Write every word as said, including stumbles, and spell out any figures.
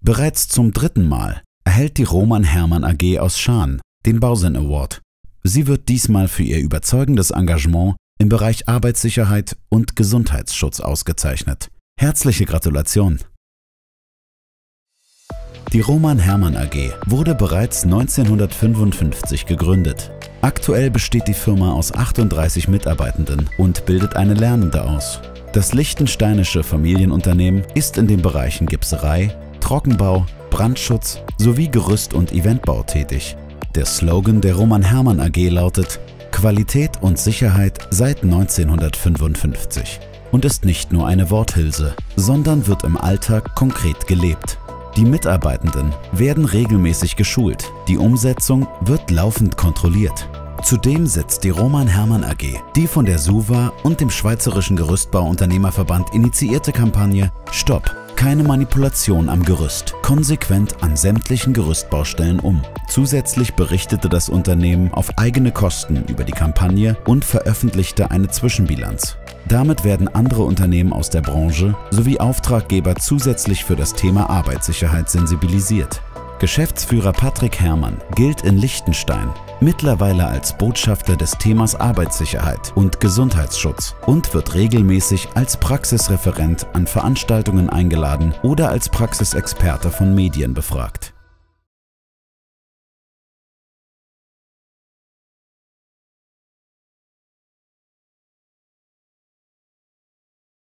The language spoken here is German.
Bereits zum dritten Mal erhält die Roman Herrmann A G aus Schaan den Bausinn Award. Sie wird diesmal für ihr überzeugendes Engagement im Bereich Arbeitssicherheit und Gesundheitsschutz ausgezeichnet. Herzliche Gratulation! Die Roman Herrmann A G wurde bereits neunzehnhundertfünfundfünfzig gegründet. Aktuell besteht die Firma aus achtunddreißig Mitarbeitenden und bildet eine Lernende aus. Das liechtensteinische Familienunternehmen ist in den Bereichen Gipserei, Trockenbau, Brandschutz sowie Gerüst- und Eventbau tätig. Der Slogan der Roman Herrmann A G lautet „Qualität und Sicherheit seit neunzehnhundertfünfundfünfzig“ und ist nicht nur eine Worthülse, sondern wird im Alltag konkret gelebt. Die Mitarbeitenden werden regelmäßig geschult, die Umsetzung wird laufend kontrolliert. Zudem setzt die Roman Herrmann A G die von der SUVA und dem Schweizerischen Gerüstbau-Unternehmerverband initiierte Kampagne „Stopp! Keine Manipulation am Gerüst“ konsequent an sämtlichen Gerüstbaustellen um. Zusätzlich berichtete das Unternehmen auf eigene Kosten über die Kampagne und veröffentlichte eine Zwischenbilanz. Damit werden andere Unternehmen aus der Branche sowie Auftraggeber zusätzlich für das Thema Arbeitssicherheit sensibilisiert. Geschäftsführer Patrick Herrmann gilt in Liechtenstein mittlerweile als Botschafter des Themas Arbeitssicherheit und Gesundheitsschutz und wird regelmäßig als Praxisreferent an Veranstaltungen eingeladen oder als Praxisexperte von Medien befragt.